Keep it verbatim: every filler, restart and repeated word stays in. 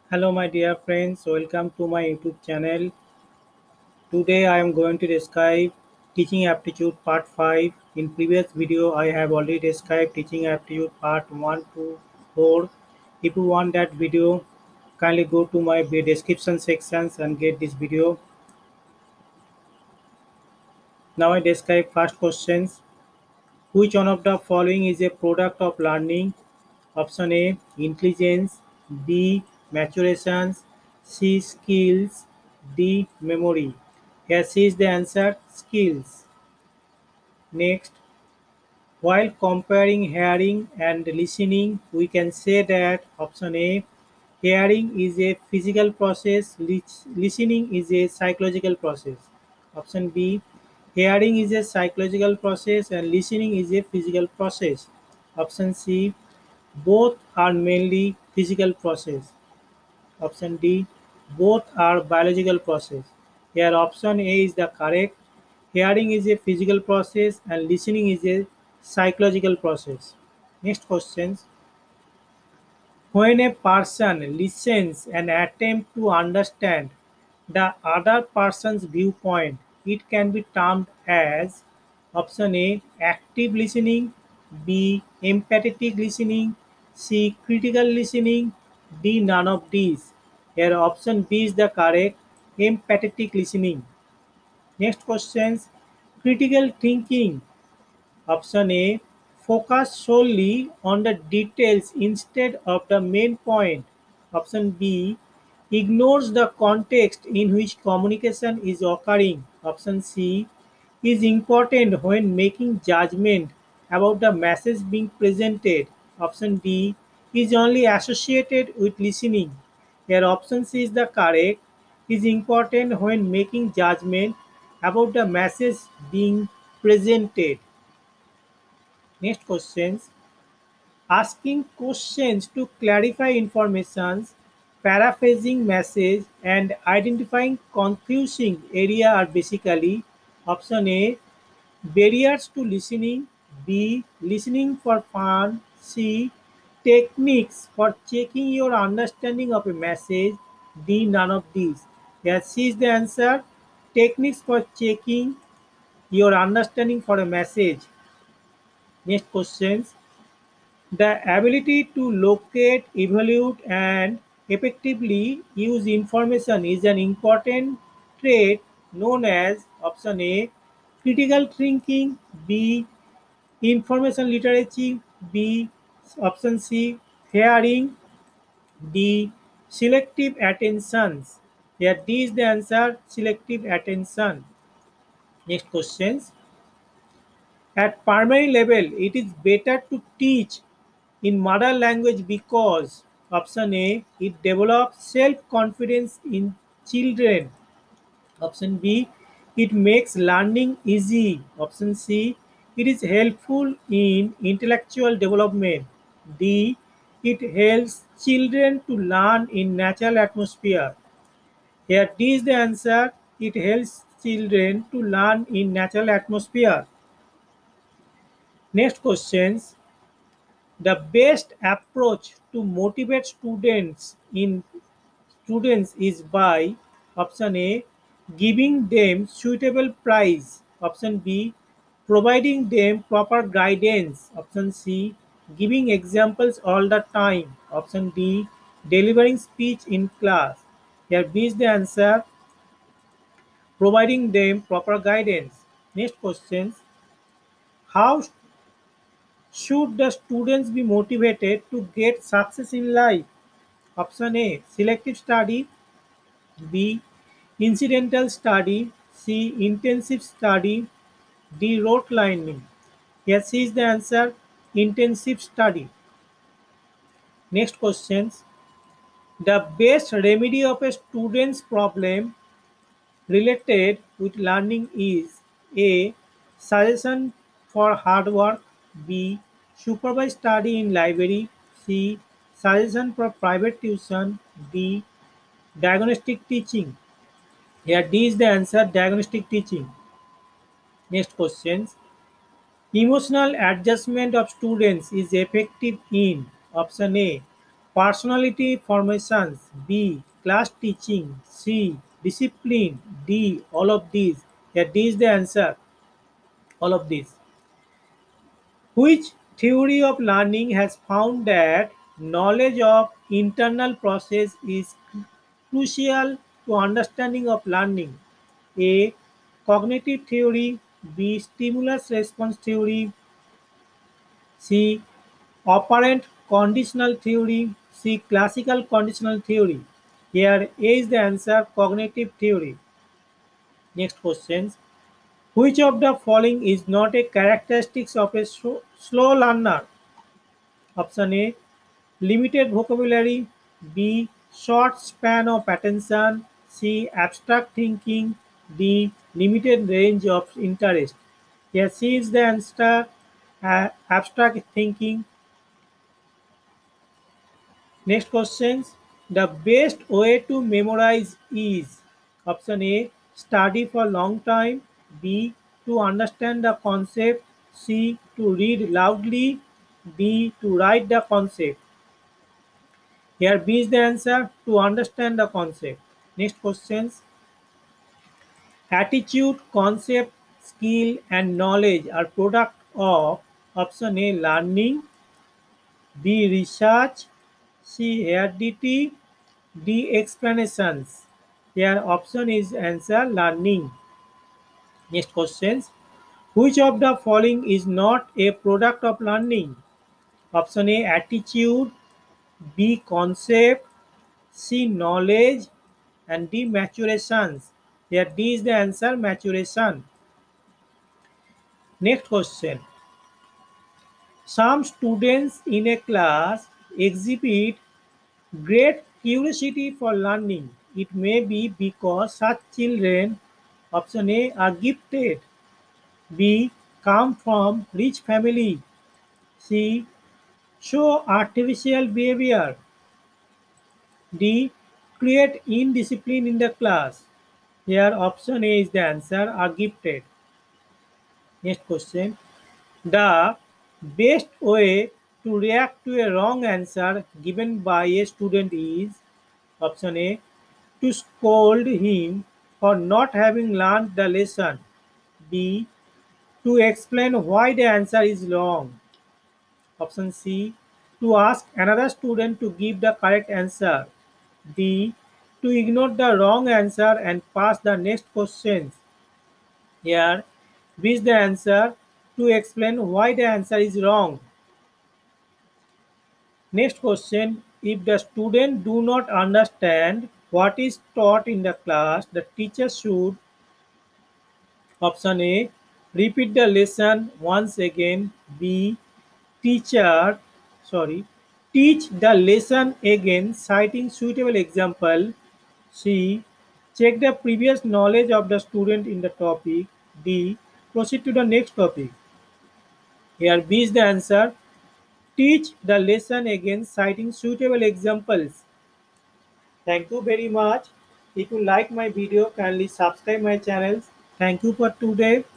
Hello, my dear friends. Welcome to my YouTube channel. Today, I am going to describe Teaching Aptitude Part five. In previous video, I have already described Teaching Aptitude Part one to four. If you want that video, kindly go to my description sections and get this video. Now, I describe first questions. Which one of the following is a product of learning? Option A, intelligence. B, maturation. C, skills. D, memory. Here C is the answer, skills. Next, while comparing hearing and listening, we can say that option A, hearing is a physical process, lis- listening is a psychological process. Option B, hearing is a psychological process and listening is a physical process. Option C, both are mainly physical process. Option D, both are biological process. Here option A is the correct. Hearing is a physical process and listening is a psychological process. Next questions. When a person listens and attempts to understand the other person's viewpoint, it can be termed as option A, active listening, B, empathetic listening, C, critical listening, D, none of these. Here option B is the correct, empathetic listening. Next questions, critical thinking. Option A, focus solely on the details instead of the main point. Option B, ignores the context in which communication is occurring. Option C, is important when making judgment about the message being presented. Option D, is only associated with listening. Here option C is the correct, is important when making judgment about the message being presented. Next questions. Asking questions to clarify information, paraphrasing message, and identifying confusing area are basically option A, barriers to listening, B, listening for fun, C, techniques for checking your understanding of a message, D, none of these. Here C is the answer, techniques for checking your understanding for a message. Next questions. The ability to locate, evaluate, and effectively use information is an important trait known as option A, critical thinking, B, information literacy, B, option C, hearing, D, selective attention. Here D is the answer, selective attention. Next questions. At primary level, it is better to teach in mother language because option A, it develops self-confidence in children. Option B, it makes learning easy. Option C, it is helpful in intellectual development. D, it helps children to learn in natural atmosphere. Here D is the answer. It helps children to learn in natural atmosphere. Next questions. The best approach to motivate students in students is by option A, giving them suitable prize. Option B, providing them proper guidance. Option C, giving examples all the time. Option D, delivering speech in class. Here B is the answer, providing them proper guidance. Next questions. How should the students be motivated to get success in life? Option A, selective study, B, incidental study, C, intensive study, D, rote learning. Here C is the answer, intensive study. Next questions. The best remedy of a student's problem related with learning is A, suggestion for hard work, B, supervised study in library, C, suggestion for private tuition, D, diagnostic teaching. Here D is the answer, diagnostic teaching. Next questions. Emotional adjustment of students is effective in option A, Personality formations. B. Class teaching. C. Discipline. D. All of these. Yeah, D is the answer. All of these. Which theory of learning has found that knowledge of internal process is crucial to understanding of learning? A. Cognitive theory. B. Stimulus response theory. C. Operant conditional theory. C. Classical conditional theory. Here A is the answer, cognitive theory. Next question. Which of the following is not a characteristic of a slow, slow learner? Option A. Limited vocabulary. B. Short span of attention. C. Abstract thinking. D. Limited range of interest. Here C is the answer, uh, abstract thinking. Next questions. The best way to memorize is option A. Study for long time. B. To understand the concept. C. To read loudly. D. To write the concept. Here B is the answer, to understand the concept. Next questions. Attitude, concept, skill and knowledge are product of option A. Learning. B. Research. C. Heredity. D. Explanations. Here option is answer, learning. Next questions. Which of the following is not a product of learning? Option A. Attitude. B. Concept. C. Knowledge. And D. Maturations. Here D is the answer, maturation. Next question. Some students in a class exhibit great curiosity for learning. It may be because such children, option A, are gifted. B. Come from rich family. C. Show artificial behavior. D. Create indiscipline in the class. Here option A is the answer, are gifted. Next question. The best way to react to a wrong answer given by a student is option A. To scold him for not having learned the lesson. B. To explain why the answer is wrong. Option C. To ask another student to give the correct answer. D. To ignore the wrong answer and pass the next questions. Here, B is the answer, to explain why the answer is wrong. Next question. If the student do not understand what is taught in the class, the teacher should option A. Repeat the lesson once again. B. Teacher sorry teach the lesson again citing suitable example. C. Check the previous knowledge of the student in the topic. D. Proceed to the next topic. Here B is the answer. Teach the lesson again citing suitable examples. Thank you very much. If you like my video, kindly subscribe my channel. Thank you for today.